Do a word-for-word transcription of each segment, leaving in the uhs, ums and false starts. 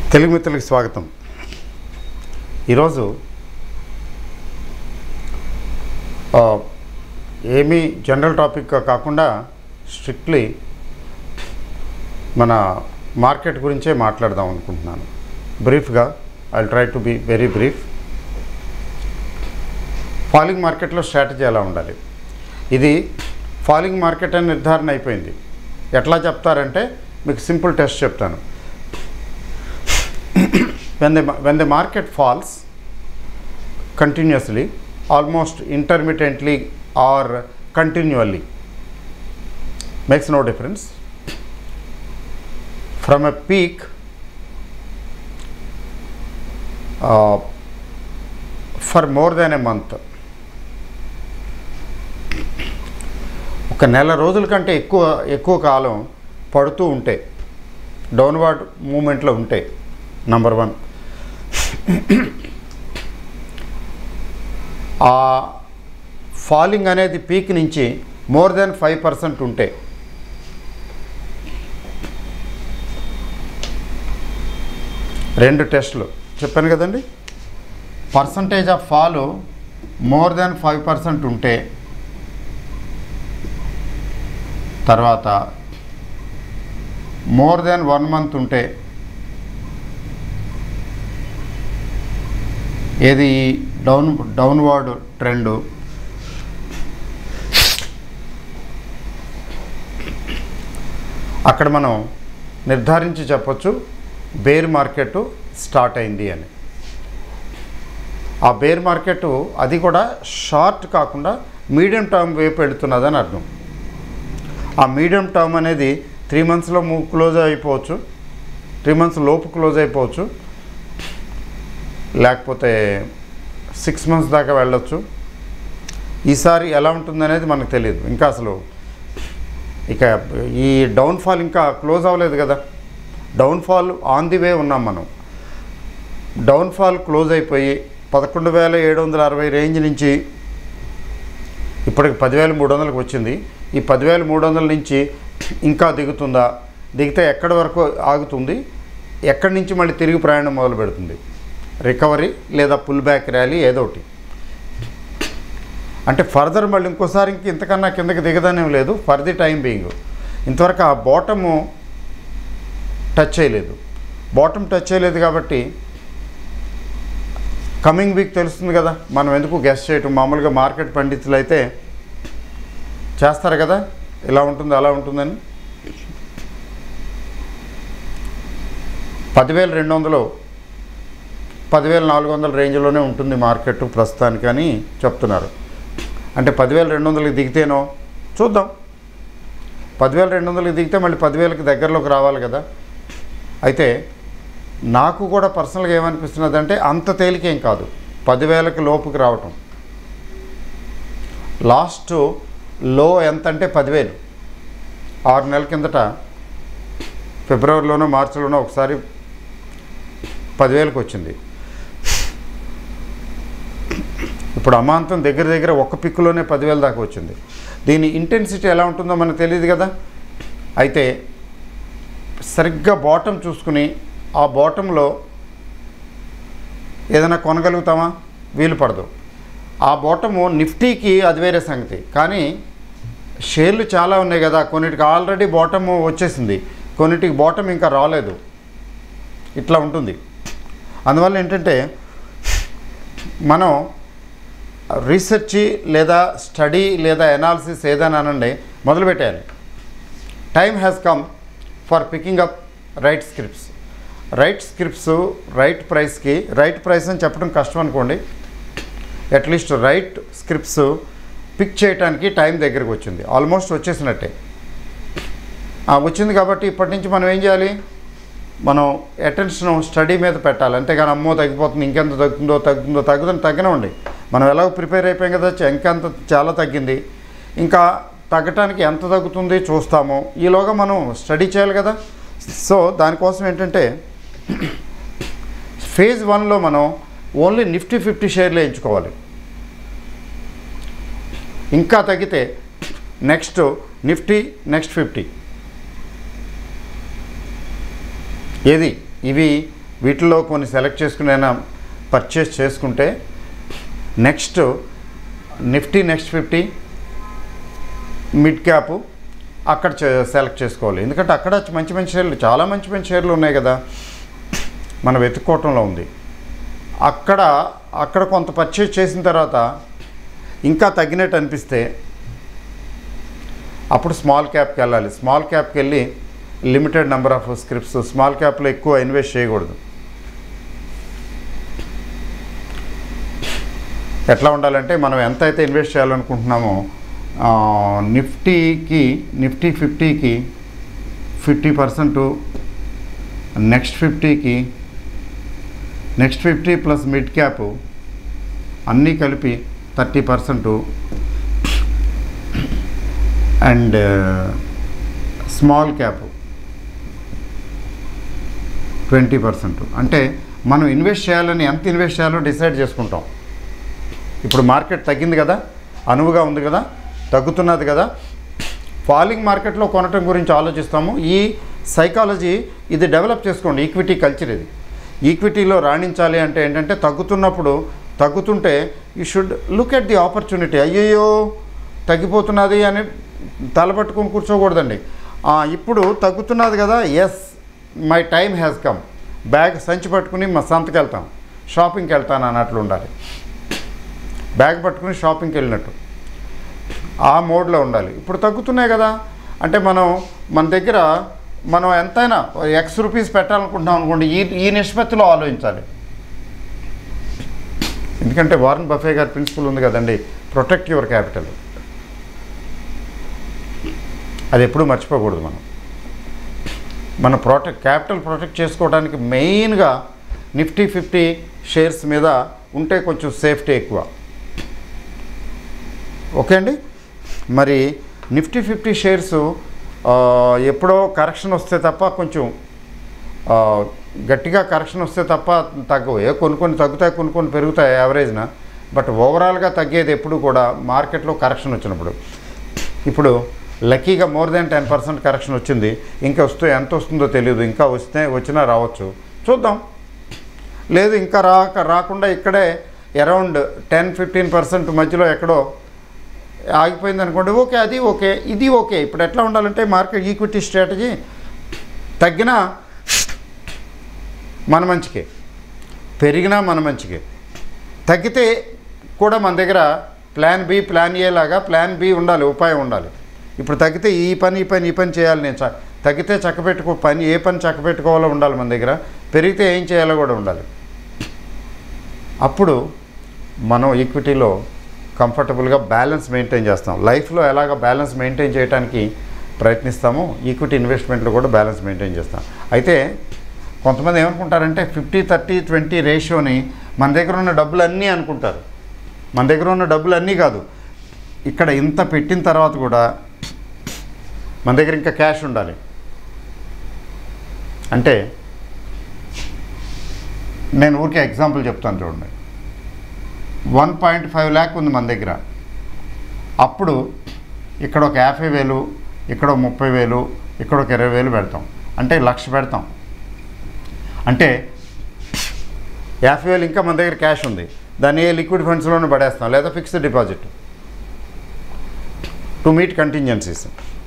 తెలుగు మిత్రులకు స్వాగతం. ఈరోజు ఏమీ జనరల్ టాపిక్ కాకుండా స్ట్రిక్ట్లీ మన మార్కెట్ గురించే మాట్లాడదాం అనుకుంటున్నాను. బ్రీఫ్గా I will try to be very brief. Falling మార్కెట్లో స్ట్రాటజీ ఎలా ఉండాలి, ఇది ఫాలింగ్ మార్కెట్ అని నిర్ధారణ అయిపోయింది. ఎట్లా చెప్తారంటే మీకు సింపుల్ టెస్ట్ చెప్తాను. when the when the market falls continuously, almost intermittently or continually, makes no difference, from a peak uh, for more than a month, ఒక నెల రోజుల కంటే ఎక్కువ ఎక్కువ కాలం పడుతూ ఉంటే, డౌన్వర్డ్ మూమెంట్లో ఉంటే, నంబర్ వన్. ఆ ఫాలింగ్ అనేది పీక్ నుంచి మోర్ దెన్ ఫైవ్ పర్సెంట్ ఉంటే, రెండు టెస్టులు చెప్పాను కదండి. Percentage of fall more than five percent ఉంటే, తర్వాత మోర్ దెన్ వన్ మంత్ ఉంటే, ఏది డౌన్ డౌన్వర్డ్ ట్రెండు, అక్కడ మనం నిర్ధారించి చెప్పొచ్చు బేర్ మార్కెట్ స్టార్ట్ అయింది అని. ఆ బేర్ మార్కెట్ అది కూడా షార్ట్ కాకుండా మీడియం టర్మ్ వైపు వెళుతున్నదని అర్థం. ఆ మీడియం టర్మ్ అనేది త్రీ మంత్స్లో క్లోజ్ అయిపోవచ్చు, త్రీ మంత్స్ లోపు క్లోజ్ అయిపోవచ్చు, లేకపోతే సిక్స్ మంత్స్ దాకా వెళ్ళొచ్చు. ఈసారి ఎలా ఉంటుందనేది మనకు తెలియదు. ఇంకా అసలు ఇక ఈ డౌన్ఫాల్ ఇంకా క్లోజ్ అవ్వలేదు కదా. డౌన్ఫాల్ ఆన్ ది వే ఉన్నాం మనం. డౌన్ఫాల్ క్లోజ్ అయిపోయి పదకొండు వేల ఏడు వందల అరవై రేంజ్ నుంచి ఇప్పటికి పదివేల మూడు వందలకు వచ్చింది. ఈ పదివేల మూడు వందల నుంచి ఇంకా దిగుతుందా, దిగితే ఎక్కడి వరకు ఆగుతుంది, ఎక్కడి నుంచి మళ్ళీ తిరిగి ప్రయాణం మొదలు పెడుతుంది, రికవరీ లేదా పుల్ బ్యాక్ ర్యాలీ ఏదో ఒకటి. అంటే ఫర్దర్ మళ్ళీ ఇంకోసారి ఇంక ఇంతకన్నా కిందకి దిగదనేం లేదు ఫర్ ది టైం బీయింగ్. ఇంతవరకు ఆ బాటము టచ్ చేయలేదు. బాటమ్ టచ్ చేయలేదు కాబట్టి కమింగ్ వీక్ తెలుస్తుంది కదా. మనం ఎందుకు గెస్ చేయటం, మామూలుగా మార్కెట్ పండితులు అయితే చేస్తారు కదా, ఇలా ఉంటుంది అలా ఉంటుందని. పదివేల రెండు వందలు పదివేల నాలుగు వందల రేంజ్లోనే ఉంటుంది మార్కెట్ ప్రస్తుతానికి అని చెప్తున్నారు. అంటే పదివేల రెండు వందలకి దిగితేనో చూద్దాం. పదివేల రెండు వందలకి దిగితే మళ్ళీ పదివేలకి దగ్గరలోకి రావాలి కదా. అయితే నాకు కూడా పర్సనల్గా ఏమనిపిస్తున్నది అంటే అంత తేలికేం కాదు పదివేలకి లోపుకి రావటం. లాస్ట్ లో ఎంత అంటే పదివేలు. ఆరు నెలల కిందట ఫిబ్రవరిలోనో మార్చిలోనో ఒకసారి పదివేలకు వచ్చింది. ఇప్పుడు అమాంతం దగ్గర దగ్గర ఒక్క పిక్కులోనే పదివేల దాకా వచ్చింది. దీని ఇంటెన్సిటీ ఎలా ఉంటుందో మనకు తెలియదు కదా. అయితే సరిగ్గా బాటమ్ చూసుకుని ఆ బాటంలో ఏదైనా కొనగలుగుతామా, వీలు పడదు. ఆ బాటము నిఫ్టీకి అది వేరే సంగతి. కానీ షేర్లు చాలా ఉన్నాయి కదా, కొన్నిటికి ఆల్రెడీ బాటము వచ్చేసింది, కొన్నిటికి బాటమ్ ఇంకా రాలేదు. ఇట్లా ఉంటుంది. అందువల్ల ఏంటంటే మనం రీసెర్చ్ లేదా స్టడీ లేదా ఎనాలిసిస్ ఏదైనా అనండి మొదలుపెట్టాలి. Time has come for picking up right scripts. Right scripts right ప్రైస్కి, రైట్ ప్రైస్ అని చెప్పడం కష్టం అనుకోండి, అట్లీస్ట్ రైట్ స్క్రిప్ట్స్ పిక్ చేయడానికి టైం దగ్గరకు వచ్చింది. ఆల్మోస్ట్ వచ్చేసినట్టే వచ్చింది. కాబట్టి ఇప్పటి నుంచి మనం ఏం చేయాలి, మనం అటెన్షన్ స్టడీ మీద పెట్టాలి. అంతేగాని అమ్మో తగ్గిపోతుంది, ఇంకెంత తగ్గుతుందో తగ్గుతుందో తగ్గుదని తగ్గనివ్వండి. మనం ఎలాగో ప్రిపేర్ అయిపోయాం కదా, ఇంకెంత చాలా తగ్గింది, ఇంకా తగ్గటానికి ఎంత తగ్గుతుంది చూస్తాము. ఈలోగా మనం స్టడీ చేయాలి కదా. సో దానికోసం ఏంటంటే ఫేజ్ వన్లో మనం ఓన్లీ నిఫ్టీ ఫిఫ్టీ షేర్లు ఎంచుకోవాలి. ఇంకా తగ్గితే నెక్స్ట్ నిఫ్టీ, నెక్స్ట్ ఫిఫ్టీ, ఏది ఇవి వీటిలో కొన్ని సెలెక్ట్ చేసుకుని అయినా పర్చేస్ చేసుకుంటే next Nifty next fifty mid cap అక్కడ సెలెక్ట్ చేసుకోవాలి. ఎందుకంటే అక్కడ మంచి మంచి షేర్లు, చాలా మంచి మంచి షేర్లు ఉన్నాయి కదా, మనం వెతుక్కోవటంలో ఉంది. అక్కడ అక్కడ కొంత పర్చేజ్ చేసిన తర్వాత ఇంకా తగ్గినట్టు అనిపిస్తే అప్పుడు స్మాల్ క్యాప్కి వెళ్ళాలి. స్మాల్ క్యాప్కి వెళ్ళి limited number of scripts, small క్యాప్లో ఎక్కువ ఇన్వెస్ట్ చేయకూడదు. ఎట్లా ఉండాలంటే మనం ఎంత అయితే ఇన్వెస్ట్ చేయాలనుకుంటున్నామో నిఫ్టీకి నిఫ్టీ ఫిఫ్టీకి ఫిఫ్టీ పర్సెంటు, నెక్స్ట్ ఫిఫ్టీకి next fifty plus mid cap అన్నీ కలిపి thirty percent and small cap twenty percent. అంటే మనం ఇన్వెస్ట్ చేయాలని ఎంత ఇన్వెస్ట్ చేయాలో డిసైడ్ చేసుకుంటాం. ఇప్పుడు మార్కెట్ తగ్గింది కదా, అనువుగా ఉంది కదా, తగ్గుతున్నది కదా, ఫాలింగ్ మార్కెట్లో కొనటం గురించి ఆలోచిస్తాము. ఈ సైకాలజీ ఇది డెవలప్ చేసుకోండి. ఈక్విటీ కల్చర్ ఇది. ఈక్విటీలో రాణించాలి అంటే ఏంటంటే తగ్గుతున్నప్పుడు, తగ్గుతుంటే you should look at the opportunity. అయ్యయ్యో తగ్గిపోతున్నది అని తలపట్టుకొని కూర్చోకూడదండి. ఇప్పుడు తగ్గుతున్నది కదా, yes my time has come, bag సంచి పట్టుకుని మా సంతకి వెళ్తాం, షాపింగ్కి వెళ్తాను అన్నట్లు ఉండాలి. బ్యాగ్ పట్టుకుని షాపింగ్కి వెళ్ళినట్టు ఆ మోడ్లో ఉండాలి. ఇప్పుడు తగ్గుతున్నాయి కదా అంటే మనం మన దగ్గర మనం ఎంతైనా ఎక్స్ రూపీస్ పెట్టాలనుకుంటున్నాం అనుకోండి, ఈ ఈ నిష్పత్తిలో ఆలోచించాలి. ఎందుకంటే వారన్ బఫే గారి ప్రిన్సిపల్ ఉంది కదండి, ప్రొటెక్ట్ యువర్ క్యాపిటల్. అది ఎప్పుడూ మర్చిపోకూడదు. మనం మన ప్రొటెక్ట్ క్యాపిటల్ ప్రొటెక్ట్ చేసుకోవడానికి మెయిన్గా నిఫ్టీ ఫిఫ్టీ షేర్స్ మీద ఉంటే కొంచెం సేఫ్టీ ఎక్కువ. ఓకే అండి. మరి నిఫ్టీ ఫిఫ్టీ షేర్స్ ఎప్పుడో కరెక్షన్ వస్తే తప్ప, కొంచెం గట్టిగా కరెక్షన్ వస్తే తప్ప తగ్గవు. ఏ కొన్ని కొన్ని తగ్గుతాయి, కొన్ని కొన్ని పెరుగుతాయి యావరేజ్న. బట్ ఓవరాల్గా తగ్గేది ఎప్పుడు కూడా మార్కెట్లో కరెక్షన్ వచ్చినప్పుడు. ఇప్పుడు లక్కీగా more than ten percent correction వచ్చింది. ఇంకా వస్తే ఎంత వస్తుందో తెలియదు, ఇంకా వస్తే వచ్చినా రావచ్చు, చూద్దాం. లేదు ఇంకా రాక రాకుండా ఇక్కడే అరౌండ్ టెన్ ఫిఫ్టీన్ పర్సెంట్ మధ్యలో ఎక్కడో ఆగిపోయింది అనుకోండి, ఓకే, అది ఓకే, ఇది ఓకే. ఇప్పుడు ఎట్లా ఉండాలంటే మార్కెట్ ఈక్విటీ స్ట్రాటజీ తగ్గినా మన మంచికే, పెరిగినా మన మంచికే. తగ్గితే కూడా మన దగ్గర ప్లాన్ బి, ప్లాన్ ఏ లాగా ప్లాన్ బి ఉండాలి, ఉపాయం ఉండాలి. ఇప్పుడు తగ్గితే ఈ పని ఈ పని ఈ పని చేయాలి, నేను చ తగ్గితే చక్కబెట్టుకో పని, ఏ పని చక్కబెట్టుకోవాలో ఉండాలి మన దగ్గర, పెరిగితే ఏం చేయాలో కూడా ఉండాలి. అప్పుడు మనం ఈక్విటీలో కంఫర్టబుల్గా బ్యాలెన్స్ మెయింటైన్ చేస్తాం. లైఫ్లో ఎలాగ బ్యాలెన్స్ మెయింటైన్ చేయడానికి ప్రయత్నిస్తామో ఈక్విటీ ఇన్వెస్ట్మెంట్లో కూడా బ్యాలెన్స్ మెయింటైన్ చేస్తాం. అయితే కొంతమంది ఏమనుకుంటారంటే ఫిఫ్టీ థర్టీ ట్వంటీ రేషియోని మన దగ్గర ఉన్న డబ్బులు అన్నీ అనుకుంటారు. మన దగ్గర ఉన్న డబ్బులు అన్నీ కాదు, ఇక్కడ ఇంత పెట్టిన తర్వాత కూడా మన దగ్గర ఇంకా క్యాష్ ఉండాలి. అంటే నేను ఊరికే ఎగ్జాంపుల్ చెప్తాను చూడండి. వన్ పాయింట్ ఫైవ్ ల్యాక్ ఉంది మన దగ్గర. అప్పుడు ఇక్కడ ఒక యాభై వేలు, ఇక్కడ ఒక ముప్పై వేలు, ఇక్కడ ఒక ఇరవై వేలు పెడతాం. అంటే లక్ష పెడతాం. అంటే యాభై వేలు ఇంకా మన దగ్గర క్యాష్ ఉంది, దాన్ని ఏ లిక్విడ్ ఫండ్స్లోనే పడేస్తాం, లేదా fixed deposit to meet contingencies.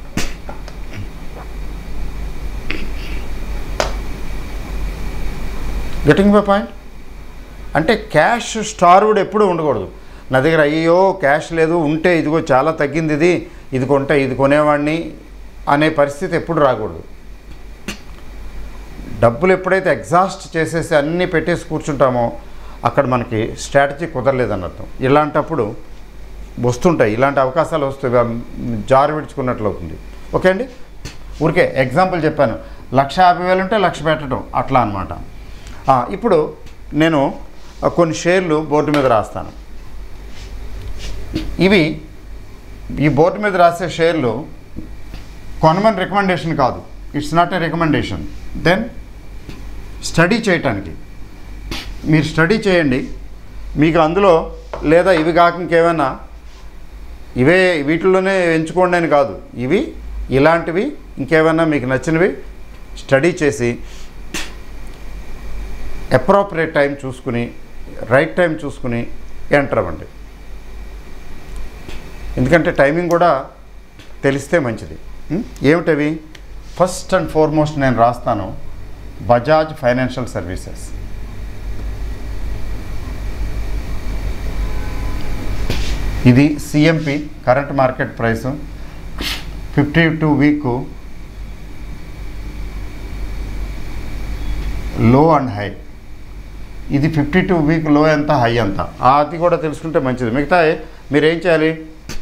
Getting my point? అంటే క్యాష్ స్టార్వ్డ్ ఎప్పుడూ ఉండకూడదు. నా దగ్గర అయ్యో క్యాష్ లేదు, ఉంటే ఇదిగో చాలా తగ్గింది, ఇది ఇది కొంటే ఇది కొనేవాడిని అనే పరిస్థితి ఎప్పుడు రాకూడదు. డబ్బులు ఎప్పుడైతే ఎగ్జాస్ట్ చేసేసి అన్నీ పెట్టేసి కూర్చుంటామో అక్కడ మనకి స్ట్రాటజీ కుదరలేదని అర్థం. ఇలాంటప్పుడు వస్తుంటాయి, ఇలాంటి అవకాశాలు వస్తాయి, జారు విడుచుకున్నట్లు అవుతుంది. ఓకే అండి, ఊరికే ఎగ్జాంపుల్ చెప్పాను. లక్ష యాభై వేలు ఉంటే లక్ష పెట్టడం అట్లా అనమాట. ఇప్పుడు నేను కొన్ని షేర్లు బోర్డు మీద రాస్తాను. ఇవి ఈ బోర్డు మీద రాసే షేర్లు కొనమని రికమెండేషన్ కాదు, it's not a recommendation. Then study చేయటానికి మీరు స్టడీ చేయండి. మీకు అందులో లేదా ఇవి కాక ఇంకేమైనా ఇవే వీటిల్లోనే ఎంచుకోండి అని కాదు, ఇవి ఇలాంటివి ఇంకేమైనా మీకు నచ్చినవి స్టడీ చేసి అప్రోప్రియేట్ టైం చూసుకుని రైట్ టైం చూసుకుని ఎంటర్ అవ్వండి. ఎందుకంటే టైమింగ్ కూడా తెలిస్తే మంచిది. ఏమిటవి? ఫస్ట్ అండ్ ఫార్మోస్ట్ నేను రాస్తాను, బజాజ్ ఫైనాన్షియల్ సర్వీసెస్. ఇది CMP current market price fifty two week low and high. ఇది ఫిఫ్టీ టూ వీక్ లో ఎంత, హై ఎంత, అది కూడా తెలుసుకుంటే మంచిది. మిగతా మీరు ఏం చేయాలి,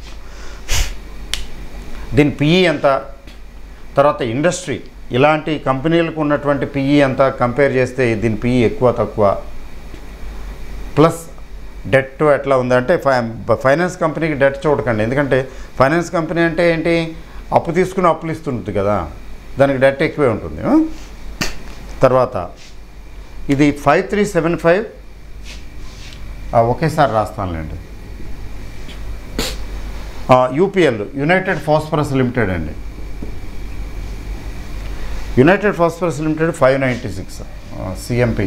దీని పిఈ ఎంత, తర్వాత ఇండస్ట్రీ ఇలాంటి కంపెనీలకు ఉన్నటువంటి పిఈ ఎంత కంపేర్ చేస్తే దీని పిఈ ఎక్కువ తక్కువ, ప్లస్ డెట్ ఎట్లా ఉందంటే ఫై ఫైనాన్స్ కంపెనీకి డెట్ చూడకండి. ఎందుకంటే ఫైనాన్స్ కంపెనీ అంటే ఏంటి, అప్పు తీసుకుని అప్పులు ఇస్తుంటుంది కదా, దానికి డెట్ ఎక్కువే ఉంటుంది. తర్వాత ఇది ఫైవ్ త్రీ సెవెన్ ఫైవ్ ఒకేసారి రాస్తానులేండి. యూపీఎల్ యునైటెడ్ ఫాస్ఫరస్ లిమిటెడ్ అండి. United Phosphorus Limited five ninety six CMP.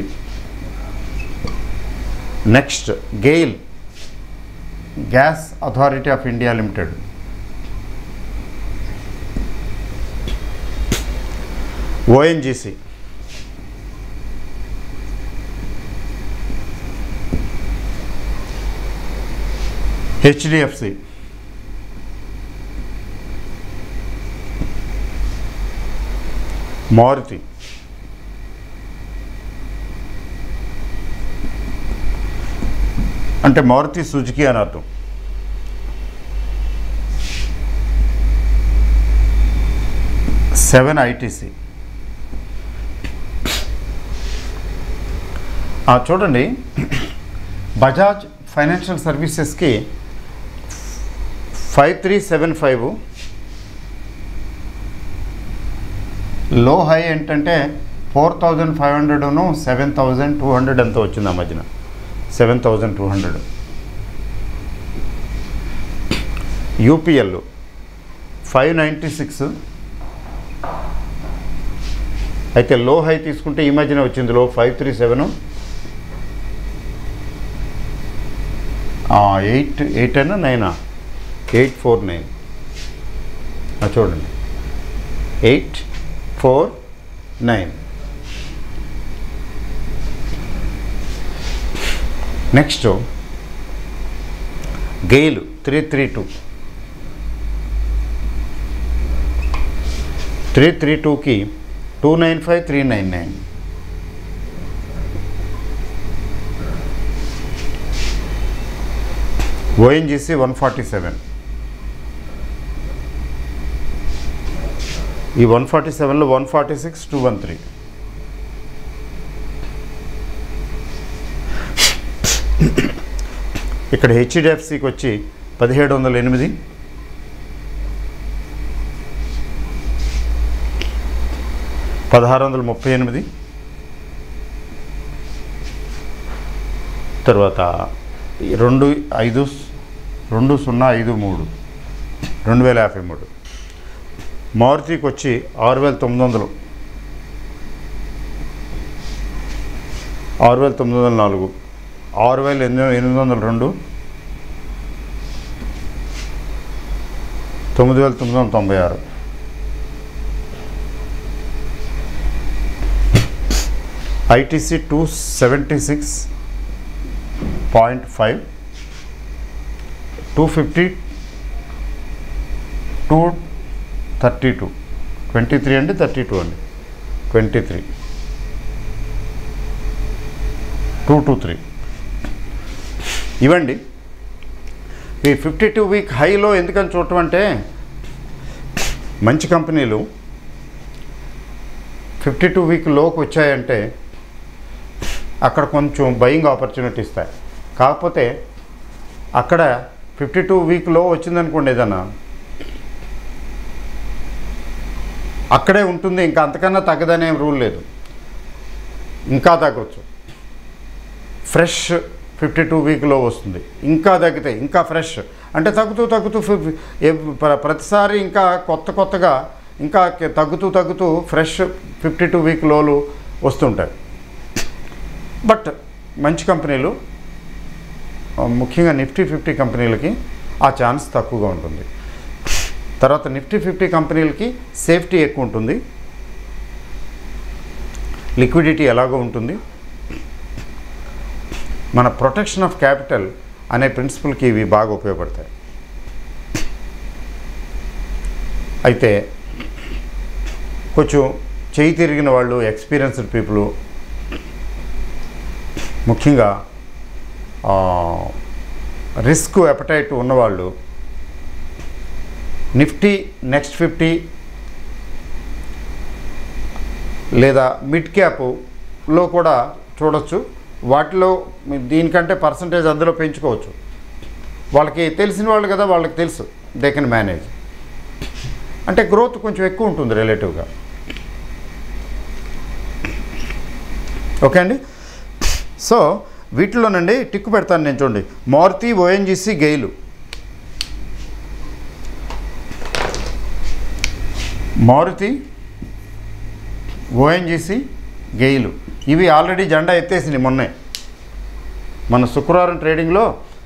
Next GAIL Gas Authority of India Limited. ONGC HDFC Maruti అంటే మారుతి సుజుకి అని అర్థం. Seven ITC. చూడండి, బజాజ్ ఫైనాన్షియల్ సర్వీసెస్కి five three seven five low high ఏంటంటే four thousand five హండ్రెడ్ను seven thousand two hundred ఎంత వచ్చింది ఆ మధ్యన, seven thousand two hundred. UPL five ninety six. అయితే లో హై తీసుకుంటే ఈ మధ్యన వచ్చింది low five three seven eight eight అయినా నైనా ఎయిట్ ఫోర్ నైన్. చూడండి, eight four nine. Next GAIL three three two. Three three టూకి two nine five three nine nine. ONGC one forty seven. ఈ one forty సెవెన్లో one forty six two one three. ఇక్కడ హెచ్డిఎఫ్సికి వచ్చి పదిహేడు వందల ఎనిమిది. పదహారు వందల ముప్పై ఎనిమిది. తర్వాత రెండు ఐదు రెండు సున్నా ఐదు మూడు రెండు వేల యాభై మూడు. మారుతికి వచ్చి ఆరు వేల తొమ్మిది వందలు ఆరు వేల తొమ్మిది వందల నాలుగు ఆరు వేల ఎనిమిది ఎనిమిది వందల రెండు తొమ్మిది వేల తొమ్మిది వందల తొంభై ఆరు. ITC two seventy six point five. Two fifty two thirty two twenty three అండి థర్టీ టూ అండి twenty three two two three. ఇవ్వండి ఈ ఫిఫ్టీ టూ వీక్ హైలో ఎందుకని చూడటం అంటే మంచి కంపెనీలు ఫిఫ్టీ టూ వీక్ లోకి వచ్చాయంటే అక్కడ కొంచెం బయింగ్ ఆపర్చునిటీ ఇస్తాయి. కాకపోతే అక్కడ ఫిఫ్టీ టూ వీక్ లో వచ్చిందనుకోండి ఏదన్నా అక్కడే ఉంటుంది, ఇంకా అంతకన్నా తగ్గదనే రూల్ లేదు, ఇంకా తగ్గవచ్చు. ఫ్రెష్ ఫిఫ్టీ టూ వీక్లో వస్తుంది, ఇంకా తగ్గితే ఇంకా ఫ్రెష్ అంటే తగ్గుతూ తగ్గుతూ ప్రతిసారి ఇంకా కొత్త కొత్తగా ఇంకా తగ్గుతూ తగ్గుతూ ఫ్రెష్ ఫిఫ్టీ టూ వీక్ లోలు వస్తుంటాయి. బట్ మంచి కంపెనీలు ముఖ్యంగా నిఫ్టీ ఫిఫ్టీ కంపెనీలకి ఆ ఛాన్స్ తక్కువగా ఉంటుంది. తర్వాత నిఫ్టీ ఫిఫ్టీ కంపెనీలకి సేఫ్టీ ఎక్కువ ఉంటుంది, లిక్విడిటీ ఎలాగో ఉంటుంది. మన ప్రొటెక్షన్ ఆఫ్ క్యాపిటల్ అనే ప్రిన్సిపల్కి ఇవి బాగా ఉపయోగపడతాయి. అయితే కొంచెం చేయి తిరిగిన వాళ్ళు, ఎక్స్పీరియన్స్డ్ పీపుల్, ముఖ్యంగా రిస్క్ అపెటైట్ ఉన్నవాళ్ళు నిఫ్టీ నెక్స్ట్ ఫిఫ్టీ లేదా మిడ్ క్యాప్లో కూడా చూడొచ్చు. వాటిలో దీనికంటే పర్సంటేజ్ అందులో పెంచుకోవచ్చు. వాళ్ళకి తెలిసిన వాళ్ళు కదా, వాళ్ళకి తెలుసు, దే కెన్ మేనేజ్. అంటే గ్రోత్ కొంచెం ఎక్కువ ఉంటుంది రిలేటివ్గా. ఓకే అండి. సో వీటిలోనండి టిక్కు పెడతాను నేను. చూడండి, Maruti, ONGC, GAIL. Maruti, ONGC, GAIL ఇవి ఆల్రెడీ జెండా ఎత్తేసింది మొన్నే. మన శుక్రవారం ట్రేడింగ్లో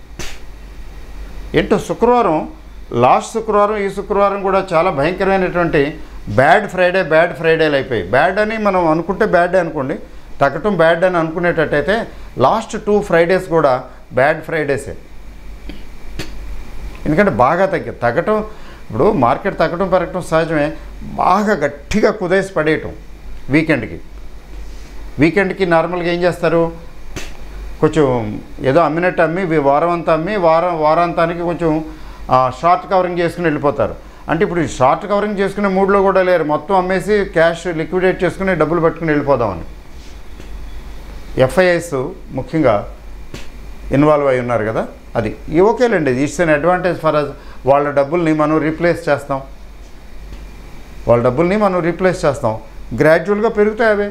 ఏంటో శుక్రవారం, లాస్ట్ శుక్రవారం ఈ శుక్రవారం కూడా చాలా భయంకరమైనటువంటి బ్యాడ్ ఫ్రైడే బ్యాడ్ ఫ్రైడేలు అయిపోయాయి. బ్యాడ్ అని మనం అనుకుంటే బ్యాడ్ అనుకోండి, తగ్గటం బ్యాడ్ అని అనుకునేటట్టయితే లాస్ట్ టూ ఫ్రైడేస్ కూడా బ్యాడ్ ఫ్రైడేసే. ఎందుకంటే బాగా తగ్గి తగ్గటం, ఇప్పుడు మార్కెట్ తగ్గటం పెరగటం సహజమే, బాగా గట్టిగా కుదేసి పడేయటం వీకెండ్కి. వీకెండ్కి నార్మల్గా ఏం చేస్తారు, కొంచెం ఏదో అమ్మినట్టు అమ్మి వారం అంతా అమ్మి వారం వారాంతానికి కొంచెం షార్ట్ కవరింగ్ చేసుకుని వెళ్ళిపోతారు. అంటే ఇప్పుడు షార్ట్ కవరింగ్ చేసుకునే మూడ్లో కూడా లేరు, మొత్తం అమ్మేసి క్యాష్ లిక్విడేట్ చేసుకుని డబ్బులు పట్టుకుని వెళ్ళిపోదామని ఎఫ్ఐఐస్ ముఖ్యంగా ఇన్వాల్వ్ అయి ఉన్నారు కదా. అది ఓకేలేండి, it's an advantage for us. వాళ్ళ డబ్బుల్ని మనం రీప్లేస్ చేస్తాం, వాళ్ళ డబ్బుల్ని మనం రీప్లేస్ చేస్తాం, గ్రాడ్యువల్గా పెరుగుతాయి అవే.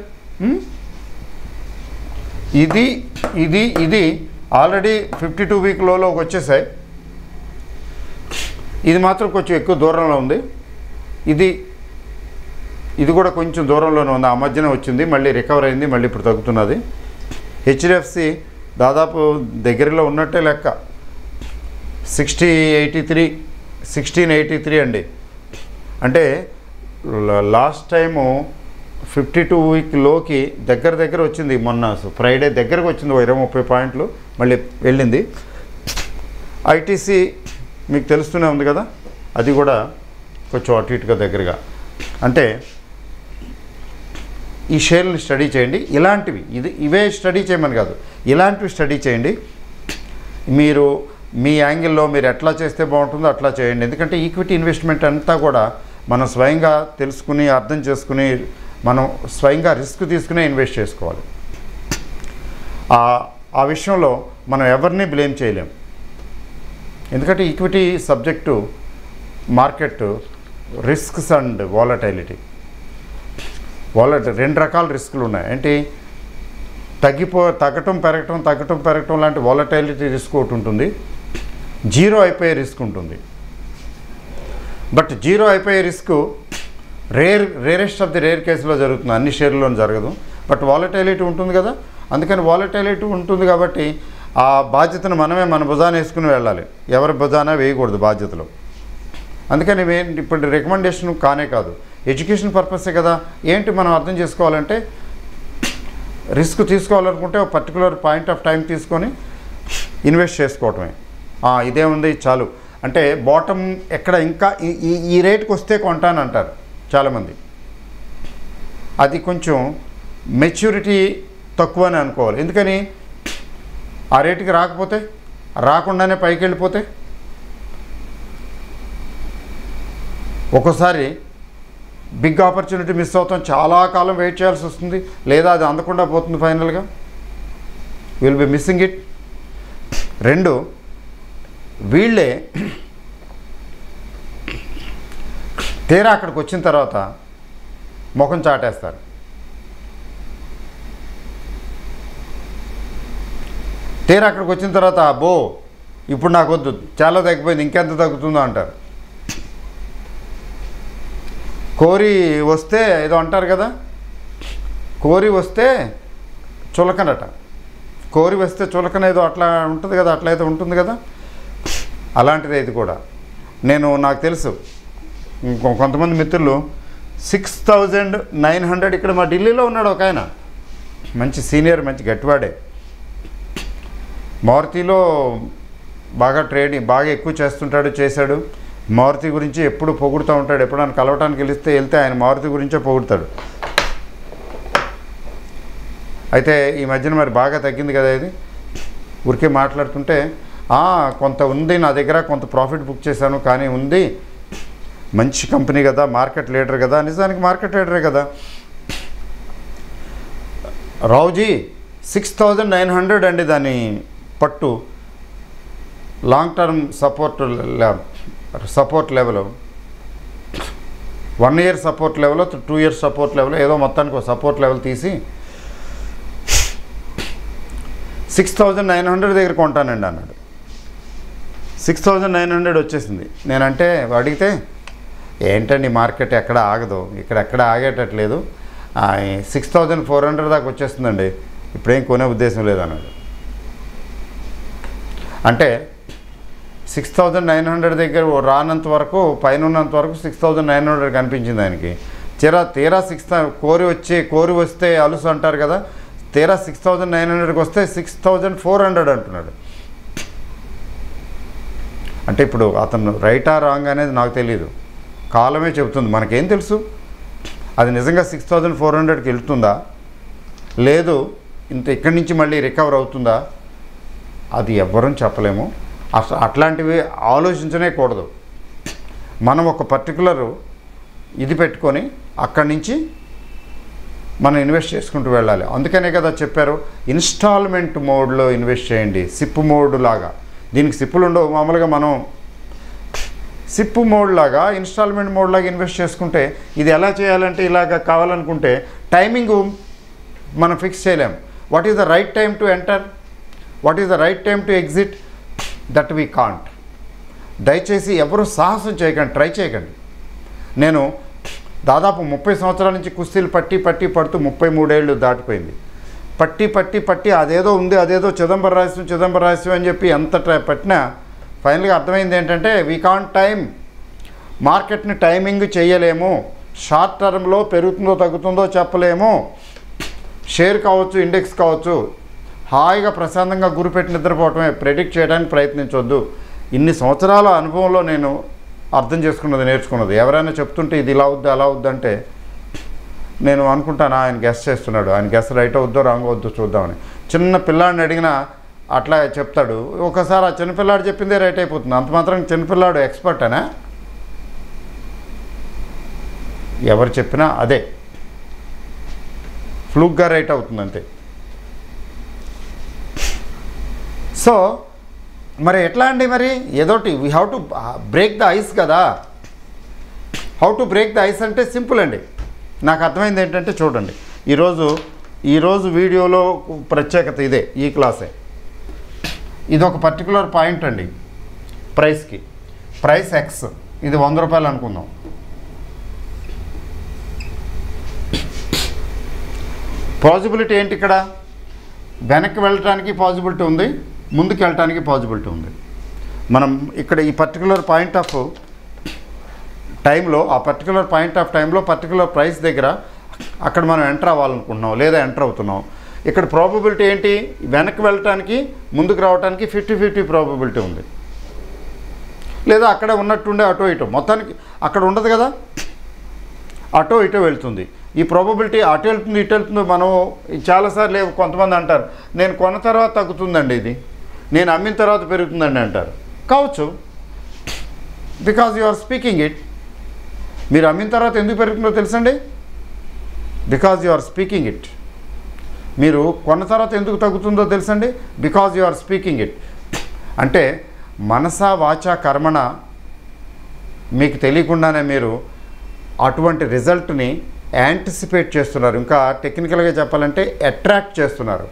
ఇది ఇది ఇది ఆల్రెడీ ఫిఫ్టీ టూ వీక్ లోలోకి వచ్చేసాయి. ఇది మాత్రం కొంచెం ఎక్కువ దూరంలో ఉంది. ఇది ఇది కూడా కొంచెం దూరంలోనే ఉంది, ఆ మధ్యన వచ్చింది, మళ్ళీ రికవర్ అయింది, మళ్ళీ ఇప్పుడు తగ్గుతున్నది. హెచ్డిఎఫ్సి దాదాపు దగ్గరలో ఉన్నట్టే లెక్క, sixty eighty three sixteen eighty three అండి. అంటే last time fifty two week లోకి దగ్గర దగ్గర వచ్చింది, మొన్న ఫ్రైడే దగ్గరకు వచ్చింది, ఇరవై ముప్పై పాయింట్లు మళ్ళీ వెళ్ళింది. ఐటీసీ మీకు తెలుస్తూనే ఉంది కదా, అది కూడా కొంచెం అటు ఇటుగా దగ్గరగా. అంటే ఈ షేర్ని స్టడీ చేయండి. ఇలాంటివి ఇది ఇవే స్టడీ చేయమని కాదు, ఇలాంటివి స్టడీ చేయండి. మీరు మీ యాంగిల్లో మీరు ఎట్లా చేస్తే బాగుంటుందో అట్లా చేయండి. ఎందుకంటే ఈక్విటీ ఇన్వెస్ట్మెంట్ అంతా కూడా మనం స్వయంగా తెలుసుకుని అర్థం చేసుకుని మనం స్వయంగా రిస్క్ తీసుకునే ఇన్వెస్ట్ చేసుకోవాలి. ఆ విషయంలో మనం ఎవరిని బ్లేమ్ చేయలేం. ఎందుకంటే equity subject market risks and volatility. వాలట రెండు రకాల రిస్కులు ఉన్నాయి. ఏంటి, తగ్గిపో తగ్గటం పెరగటం తగ్గటం పెరగటం లాంటి వాలటైలిటీ రిస్క్ ఒకటి ఉంటుంది, జీరో అయిపోయే రిస్క్ ఉంటుంది. బట్ జీరో అయిపోయే risk rare rarest of the rare కేసులో జరుగుతుంది, అన్ని షేర్లోనూ జరగదు. బట్ వాలటైలిటీ ఉంటుంది కదా, అందుకని వాలటైలిటీ ఉంటుంది కాబట్టి ఆ బాధ్యతను మనమే మన భుజాన వేసుకుని వెళ్ళాలి, ఎవరి భుజాన వేయకూడదు బాధ్యతలు. అందుకని ఇప్పుడు రికమెండేషన్ కానే కాదు, ఎడ్యుకేషన్ పర్పసే కదా. ఏంటి మనం అర్థం చేసుకోవాలంటే, రిస్క్ తీసుకోవాలనుకుంటే ఒక పర్టికులర్ పాయింట్ ఆఫ్ టైం తీసుకొని ఇన్వెస్ట్ చేసుకోవటమే. ఇదేముంది చాలు అంటే బాటమ్ ఎక్కడ ఇంకా ఈ ఈ రేటుకి వస్తే కొంటానంటారు చాలామంది. అది కొంచెం మెచ్యూరిటీ తక్కువ అని అనుకోవాలి. ఎందుకని, ఆ రేటుకి రాకపోతే, రాకుండానే పైకి వెళ్ళిపోతే ఒక్కోసారి బిగ్ ఆపర్చునిటీ మిస్ అవుతాం, చాలా కాలం వెయిట్ చేయాల్సి వస్తుంది, లేదా అది అందకుండా పోతుంది, ఫైనల్గా విల్ బి మిస్సింగ్ ఇట్. రెండు, వీళ్ళే తీరా అక్కడికి వచ్చిన తర్వాత ముఖం చాటేస్తారు. తీరా అక్కడికి వచ్చిన తర్వాత అబ్బో ఇప్పుడు నాకు వద్దు, చాలా తగ్గిపోయింది, ఇంకెంత తగ్గుతుందో అంటారు. కోరి వస్తే ఏదో అంటారు కదా, కోరి వస్తే చులకనట, కోరి వస్తే చులకనేదో అట్లా ఉంటుంది కదా, అట్లయితే ఉంటుంది కదా, అలాంటిదే ఇది కూడా. నేను నాకు తెలుసు ఇంకో కొంతమంది మిత్రులు సిక్స్ థౌజండ్ నైన్ హండ్రెడ్ ఇక్కడ మా ఢిల్లీలో ఉన్నాడు ఒక ఆయన, మంచి సీనియర్, మంచి గట్టివాడే, మారుతిలో బాగా ట్రేడింగ్ బాగా ఎక్కువ చేస్తుంటాడు, చేశాడు. మారుతి గురించి ఎప్పుడు పొగుడుతూ ఉంటాడు. ఎప్పుడైనా కలవటానికి వెళితే వెళ్తే ఆయన మారుతి గురించే పొగుడతాడు. అయితే ఈ మధ్యన మరి బాగా తగ్గింది కదా ఇది. ఊరికే మాట్లాడుతుంటే కొంత ఉంది నా దగ్గర, కొంత ప్రాఫిట్ బుక్ చేశాను, కానీ ఉంది, మంచి కంపెనీ కదా, మార్కెట్ లీడర్ కదా. నిజానికి మార్కెట్ లీడరే కదా. Raoji six thousand nine hundred అండి దాని పట్టు, long term support support level, one year support level, two years support level, ఏదో మొత్తానికి ఒక సపోర్ట్ లెవెల్ తీసి సిక్స్ థౌజండ్ నైన్ హండ్రెడ్ దగ్గర కొంటానండి అన్నాడు. సిక్స్ థౌజండ్ నైన్ హండ్రెడ్ వచ్చేసింది. నేనంటే అడిగితే ఏంటండి మార్కెట్ ఎక్కడ ఆగదు, ఇక్కడ ఎక్కడ ఆగేటట్లేదు, సిక్స్ థౌజండ్ ఫోర్ హండ్రెడ్ దాకా వచ్చేస్తుందండి, ఇప్పుడేం కొనే ఉద్దేశం లేదన్నాడు. అంటే సిక్స్ థౌజండ్ నైన్ హండ్రెడ్ దగ్గర రానంత వరకు, పైన ఉన్నంత వరకు సిక్స్ థౌజండ్ నైన్ హండ్రెడ్ కనిపించింది ఆయనకి. తీరా తీరా సిక్స్ కోరి వచ్చి కోరి వస్తే అలుసు అంటారు కదా, తీరా సిక్స్ థౌజండ్ నైన్ హండ్రెడ్కి వస్తే సిక్స్ థౌజండ్ ఫోర్ హండ్రెడ్ అంటున్నాడు. అంటే ఇప్పుడు అతను రైటా రాంగ్ అనేది నాకు తెలియదు, కాలమే చెబుతుంది. మనకేం తెలుసు అది నిజంగా సిక్స్ థౌజండ్ ఫోర్ హండ్రెడ్కి వెళ్తుందా, లేదు ఇంత ఇక్కడి నుంచి మళ్ళీ రికవర్ అవుతుందా, అది ఎవ్వరూ చెప్పలేము. అసలు అట్లాంటివి ఆలోచించనే కూడదు. మనం ఒక పర్టికులర్ ఇది పెట్టుకొని అక్కడి నుంచి మనం ఇన్వెస్ట్ చేసుకుంటూ వెళ్ళాలి. అందుకనే కదా చెప్పారు ఇన్స్టాల్మెంట్ మోడ్లో ఇన్వెస్ట్ చేయండి, సిప్ మోడ్ లాగా. దీనికి సిప్పులు ఉండవు, మామూలుగా మనం సిప్ మోడ్ లాగా ఇన్స్టాల్మెంట్ మోడ్ లాగా ఇన్వెస్ట్ చేసుకుంటే, ఇది ఎలా చేయాలంటే ఇలాగ కావాలనుకుంటే టైమింగ్ మనం ఫిక్స్ చేయలేం. What is the right time to enter, what is the right time to exit, that we can't. దయచేసి ఎవరు సాహసం చేయకండి, ట్రై చేయకండి. నేను దాదాపు ముప్పై సంవత్సరాల నుంచి కుస్తీలు పట్టి పట్టి పడుతూ ముప్పై మూడేళ్ళు దాటిపోయింది. పట్టి పట్టి పట్టి అదేదో ఉంది, అదేదో చిదంబర రహస్యం చిదంబర రహస్యం అని చెప్పి ఎంత ట్రై పట్టినా ఫైనల్గా అర్థమైంది ఏంటంటే వీ కాంట్ టైం. మార్కెట్ని టైమింగ్ చేయలేము. షార్ట్ టర్మ్లో పెరుగుతుందో తగ్గుతుందో చెప్పలేము. షేర్ కావచ్చు, ఇండెక్స్ కావచ్చు, హాయిగా ప్రశాంతంగా గురిపెట్టి నిద్రపోవటమే, ప్రెడిక్ట్ చేయడానికి ప్రయత్నించవద్దు. ఇన్ని సంవత్సరాల అనుభవంలో నేను అర్థం చేసుకున్నది, నేర్చుకున్నది. ఎవరైనా చెప్తుంటే ఇది ఇలా అవుద్ది అలా అవుద్దంటే నేను అనుకుంటాను ఆయన గెస్ చేస్తున్నాడు, ఆయన గెస్ రైట్ అవుద్దో రాంగ్ అవుద్దో చూద్దామని. చిన్న పిల్లాడిని అడిగినా అట్లా చెప్తాడు. ఒకసారి ఆ చిన్నపిల్లాడు చెప్పిందే రైట్ అయిపోతుంది. అంత మాత్రం చిన్నపిల్లాడు ఎక్స్పర్ట్ అనా? ఎవరు చెప్పినా అదే ఫ్లూక్గా రైట్ అవుతుంది అంతే. సో మరి ఎట్లా అండి, మరి ఏదోటి we have to break the ice కదా. How to break the ice అంటే సింపుల్ అండి. నాకు అర్థమైంది ఏంటంటే చూడండి, ఈరోజు ఈరోజు వీడియోలో ప్రత్యేకత ఇదే, ఈ క్లాసే. ఇది ఒక పర్టికులర్ పాయింట్ అండి ప్రైస్కి. ప్రైస్ ఎక్స్, ఇది వంద రూపాయలు అనుకుందాం. పాజిబిలిటీ ఏంటి ఇక్కడ? వెనక్కి వెళ్ళటానికి పాజిబిలిటీ ఉంది, ముందుకు వెళ్ళటానికి పాజిబిలిటీ ఉంది. మనం ఇక్కడ ఈ పర్టికులర్ పాయింట్ ఆఫ్ టైంలో, ఆ పర్టికులర్ పాయింట్ ఆఫ్ టైంలో పర్టికులర్ ప్రైస్ దగ్గర అక్కడ మనం ఎంటర్ అవ్వాలనుకుంటున్నాం లేదా ఎంటర్ అవుతున్నాం. ఇక్కడ ప్రాబబిలిటీ ఏంటి? వెనక్కి వెళ్ళటానికి ముందుకు రావడానికి ఫిఫ్టీ ఫిఫ్టీ ప్రాబబిలిటీ ఉంది, లేదా అక్కడ ఉన్నట్టుండే అటో ఇటో, మొత్తానికి అక్కడ ఉండదు కదా, అటో ఇటో వెళ్తుంది. ఈ ప్రాబబిలిటీ అటు వెళ్తుంది ఇటు వెళ్తుందో మనం చాలాసార్లు కొంతమంది అంటారు నేను కొన్న తర్వాత తగ్గుతుందండి, ఇది నేను అమ్మిన తర్వాత పెరుగుతుందండి అంటారు. కావచ్చు, because you are speaking it. మీరు అమ్మిన తర్వాత ఎందుకు పెరుగుతుందో తెలుసండి? Because you are speaking it. మీరు కొన్న తర్వాత ఎందుకు తగ్గుతుందో తెలుసండి? Because you are speaking it. అంటే మనసా వాచా కర్మణ మీకు తెలియకుండానే మీరు అటువంటి రిజల్ట్ని యాంటిసిపేట్ చేస్తున్నారు. ఇంకా టెక్నికల్గా చెప్పాలంటే అట్రాక్ట్ చేస్తున్నారు.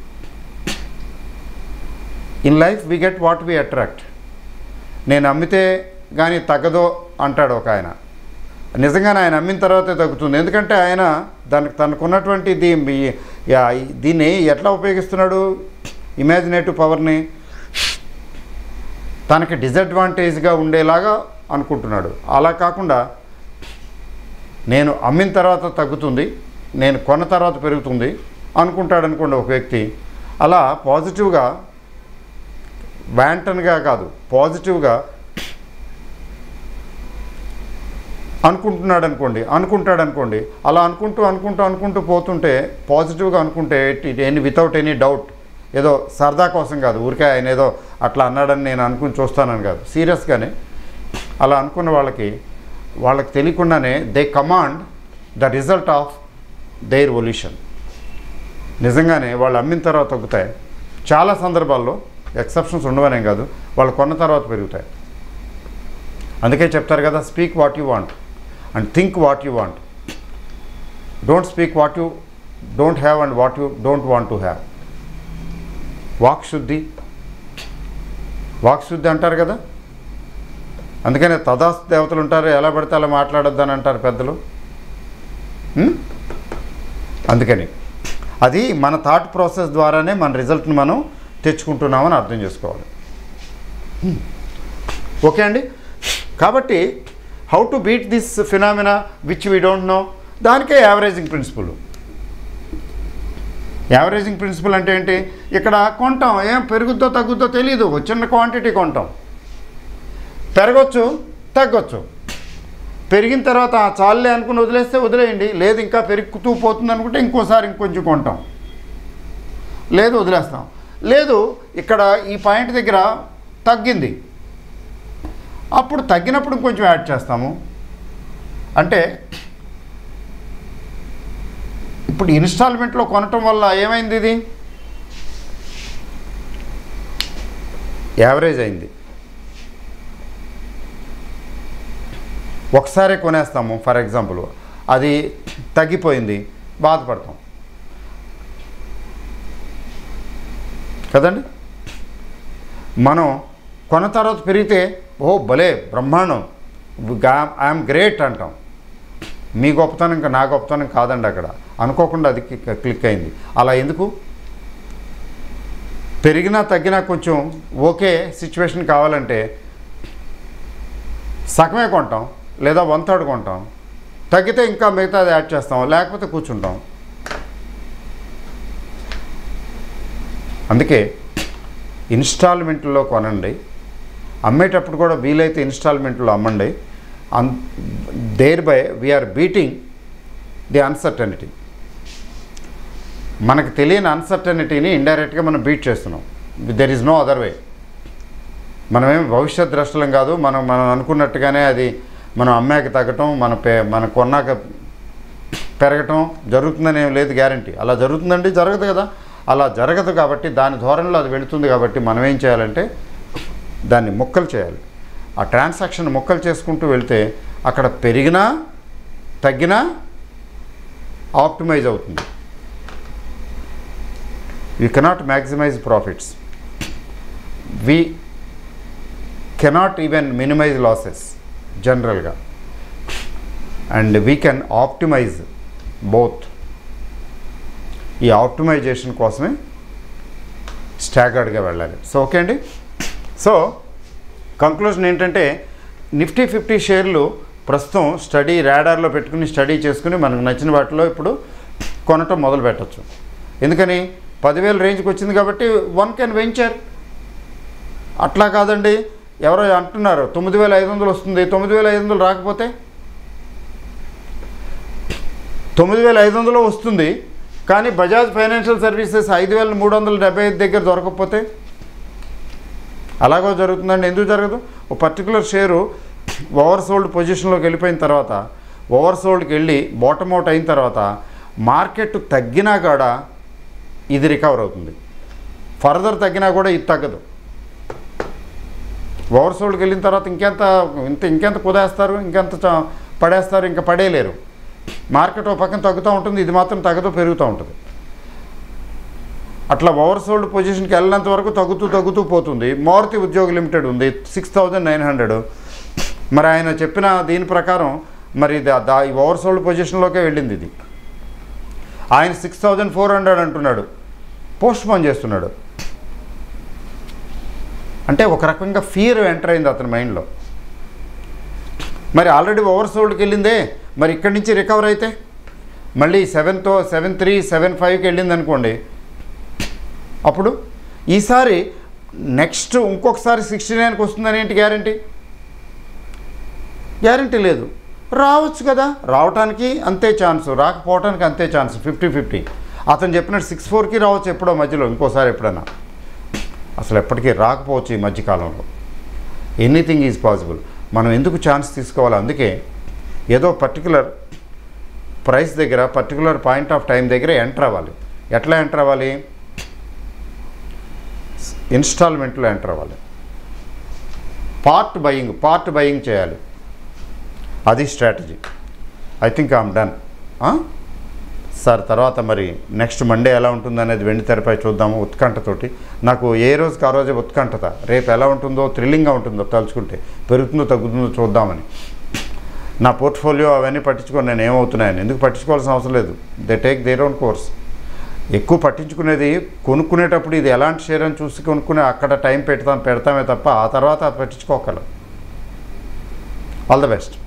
In life we get what we attract. నేను అమ్మితే కానీ తగ్గదో అంటాడు ఒక ఆయన. నిజంగానే ఆయన అమ్మిన తర్వాతే తగ్గుతుంది. ఎందుకంటే ఆయన దానికి తనకున్నటువంటి దీ దీన్ని ఎట్లా ఉపయోగిస్తున్నాడు? ఇమాజినేటివ్ పవర్ని తనకి డిసడ్వాంటేజ్గా ఉండేలాగా అనుకుంటున్నాడు. అలా కాకుండా నేను అమ్మిన తర్వాత తగ్గుతుంది, నేను కొన్న తర్వాత పెరుగుతుంది అనుకుంటాడు అనుకోండి ఒక వ్యక్తి. అలా పాజిటివ్గా, వ్యాంటన్గా కాదు, పాజిటివ్గా అనుకుంటున్నాడు అనుకోండి అనుకుంటాడు అనుకోండి అలా అనుకుంటూ అనుకుంటూ అనుకుంటూ పోతుంటే, పాజిటివ్గా అనుకుంటే ఎనీ వితౌట్ ఎనీ డౌట్, ఏదో సరదా కోసం కాదు, ఊరికే ఆయన ఏదో అట్లా అన్నాడని నేను అనుకుని చూస్తానని కాదు, సీరియస్గానే అలా అనుకున్న వాళ్ళకి వాళ్ళకి తెలియకుండానే they command the result of their volition. నిజంగానే వాళ్ళు అమ్మిన తర్వాత తగ్గుతాయి. చాలా సందర్భాల్లో, ఎక్సెప్షన్స్ ఉండవనేం కాదు, వాళ్ళు కొన్న తర్వాత పెరుగుతాయి. అందుకే చెప్తారు కదా, speak what you want and think what you want. Don't speak what you don't have and what you don't want to have. వాక్ శుద్ధి, వాక్ శుద్ధి అంటారు కదా. అందుకనే తదాస్తు దేవతలు ఉంటారు, ఎలా పడితే అలా మాట్లాడొద్దు అని అంటారు పెద్దలు. అందుకని అది మన థాట్ ప్రాసెస్ ద్వారానే మన రిజల్ట్ని మనం తెచ్చుకుంటున్నామని అర్థం చేసుకోవాలి. ఓకే అండి. కాబట్టి how to beat this phenomena which we don't know, దానికే యావరేజింగ్ ప్రిన్సిపల్. యావరేజింగ్ ప్రిన్సిపల్ అంటే ఏంటి? ఇక్కడ కొంటాం, ఏం పెరుగుద్దో తగ్గుద్దో తెలియదు, చిన్న క్వాంటిటీ కొంటాం, పెరగచ్చు తగ్గొచ్చు. పెరిగిన తర్వాత చాలులే అనుకుని వదిలేస్తే వదిలేయండి, లేదు ఇంకా పెరుగుతూ పోతుంది అనుకుంటే ఇంకోసారి ఇంకొంచెం కొంటాం, లేదు వదిలేస్తాం. లేదు ఇక్కడ ఈ పాయింట్ దగ్గర తగ్గింది, అప్పుడు తగ్గినప్పుడు కొంచెం యాడ్ చేస్తాము. అంటే ఇప్పుడు ఇన్స్టాల్మెంట్లో కొనటం వల్ల ఏమైంది? ఇది యావరేజ్ అయింది. ఒకసారి కొనేస్తాము, ఫర్ ఎగ్జాంపుల్ అది తగ్గిపోయింది, బాధపడతాం కదండి. మనం కొన్న తర్వాత పెరిగితే ఓ భలే బ్రహ్మాండం, ఐఎమ్ గ్రేట్ అంటాం. మీ గొప్పతనం ఇంకా నా గొప్పతనం కాదండి, అక్కడ అనుకోకుండా అది క్లిక్ అయింది. అలా ఎందుకు? పెరిగినా తగ్గినా కొంచెం ఓకే సిచ్యువేషన్ కావాలంటే సగమే కొంటాం, లేదా వన్ థర్డ్ కొంటాం, తగ్గితే ఇంకా మిగతాది యాడ్ చేస్తాం, లేకపోతే కూర్చుంటాం. అందుకే ఇన్స్టాల్మెంట్లో కొనండి, అమ్మేటప్పుడు కూడా వీలైతే ఇన్స్టాల్మెంట్లో అమ్మండి. And thereby we are beating the uncertainty. మనకు తెలియని అన్సర్టనిటీని ఇండైరెక్ట్గా మనం బీట్ చేస్తున్నాం. There is no other way. మనమేం భవిష్యత్ ద్రష్టలం కాదు. మనం మనం అనుకున్నట్టుగానే అది మనం అమ్మాక తగ్గటం, మన పే మన కొన్నాక పెరగటం జరుగుతుందని ఏం లేదు గ్యారంటీ. అలా జరుగుతుందండి, జరగదు కదా. అలా జరగదు కాబట్టి దాని ధోరణిలో అది వెళుతుంది కాబట్టి మనం ఏం చేయాలంటే దాన్ని ముక్కలు చేయాలి. ఆ ట్రాన్సాక్షన్ ముక్కలు చేసుకుంటూ వెళ్తే అక్కడ పెరిగినా తగ్గినా ఆప్టిమైజ్ అవుతుంది. You cannot maximize profits, we cannot even minimize losses జనరల్గా, and we can optimize both. ఈ ఆప్టిమైజేషన్ కోసమే స్టాగర్డ్గా వెళ్ళాలి. సో ఓకే అండి. సో కంక్లూజన్ ఏంటంటే నిఫ్టీ ఫిఫ్టీ షేర్లు ప్రస్తుతం స్టడీ రాడార్లో పెట్టుకుని స్టడీ చేసుకుని మనకు నచ్చిన వాటిలో ఇప్పుడు కొనటం మొదలు పెట్టచ్చు. ఎందుకని పదివేల రేంజ్కి వచ్చింది కాబట్టి వన్ కెన్ వెంచర్. అట్లా కాదండి, ఎవరో అంటున్నారు తొమ్మిది వేల ఐదు వందలు వస్తుంది, తొమ్మిది వేల ఐదు వందలు రాకపోతే తొమ్మిది వేల ఐదు వందలు వస్తుంది కానీ బజాజ్ ఫైనాన్షియల్ సర్వీసెస్ ఐదు వేల మూడు వందల డెబ్బై ఐదు దగ్గర దొరకకపోతే అలాగో జరుగుతుందండి. ఎందుకు జరగదు? ఒక పర్టికులర్ షేరు ఓవర్ సోల్డ్ పొజిషన్లోకి వెళ్ళిపోయిన తర్వాత, ఓవర్ సోల్డ్కి వెళ్ళి బాటమ్ అవుట్ అయిన తర్వాత మార్కెట్ తగ్గినా కూడా ఇది రికవర్ అవుతుంది, ఫర్దర్ తగ్గినా కూడా ఇది తగ్గదు. ఓవర్ సోల్డ్కి వెళ్ళిన తర్వాత ఇంకెంత ఇంత ఇంకెంత కుదేస్తారు, ఇంకెంత పడేస్తారు, ఇంకా పడేయలేరు. మార్కెట్ ఒక పక్కన తగ్గుతూ ఉంటుంది, ఇది మాత్రం తగ్గదు, పెరుగుతూ ఉంటుంది. అట్లా ఓవర్ సోల్డ్ పొజిషన్కి వెళ్ళినంత వరకు తగ్గుతూ తగ్గుతూ పోతుంది. మారుతి ఉద్యోగ్ లిమిటెడ్ ఉంది సిక్స్ థౌజండ్ నైన్ హండ్రెడ్ మరి ఆయన చెప్పిన దీని ప్రకారం మరి దా ఈ ఓవర్ సోల్డ్ పొజిషన్లోకే వెళ్ళింది ఇది. ఆయన సిక్స్ థౌజండ్ ఫోర్ హండ్రెడ్ అంటున్నాడు, పోస్ట్ పోన్ చేస్తున్నాడు. అంటే ఒక రకంగా ఫియర్ ఎంటర్ అయింది అతని మైండ్లో. మరి ఆల్రెడీ ఓవర్ సోల్డ్కి వెళ్ళిందే, మరి ఇక్కడి నుంచి రికవర్ అయితే మళ్ళీ సెవెన్తో సెవెన్ త్రీ సెవెన్ ఫైవ్కి వెళ్ళింది అనుకోండి, అప్పుడు ఈసారి నెక్స్ట్ ఇంకొకసారి సిక్స్టీ నైన్కి వస్తుందని ఏంటి గ్యారంటీ? గ్యారంటీ లేదు. రావచ్చు కదా, రావటానికి అంతే ఛాన్సు, రాకపోవటానికి అంతే ఛాన్స్, ఫిఫ్టీ ఫిఫ్టీ. అతను చెప్పినట్టు సిక్స్ ఫోర్కి రావచ్చు ఎప్పుడో మధ్యలో, ఇంకోసారి ఎప్పుడైనా. అసలు ఎప్పటికీ రాకపోవచ్చు ఈ మధ్యకాలంలో. Anything is possible. మనం ఎందుకు ఛాన్స్ తీసుకోవాలి? అందుకే ఏదో పర్టికులర్ ప్రైస్ దగ్గర పర్టికులర్ పాయింట్ ఆఫ్ టైం దగ్గర ఎంటర్ అవ్వాలి. ఎట్లా ఎంటర్ అవ్వాలి? ఇన్స్టాల్మెంట్లో ఎంటర్ అవ్వాలి. పార్ట్ బయింగ్ పార్ట్ బయింగ్ చేయాలి. అది strategy. I think I'm done. Sir తర్వాత మరి నెక్స్ట్ మండే ఎలా ఉంటుందనేది వెండి తెరపై చూద్దాము ఉత్కంఠతోటి. నాకు ఏ రోజుకి ఆ రోజే ఉత్కంఠత, రేపు ఎలా ఉంటుందో, థ్రిల్లింగ్గా ఉంటుందో తలుచుకుంటే, పెరుగుతుందో తగ్గుతుందో చూద్దామని. నా పోర్ట్ఫోలియో అవన్నీ పట్టించుకొని నేను ఏమవుతున్నాయని ఎందుకు పట్టించుకోవాల్సిన అవసరం లేదు. They take their own course. ఎక్కువ పట్టించుకునేది కొనుక్కునేటప్పుడు ఇది ఎలాంటి షేర్ అని చూసి కొనుక్కునే అక్కడ టైం పెడతాం పెడతామే తప్ప ఆ తర్వాత పట్టించుకోగలం. All the best.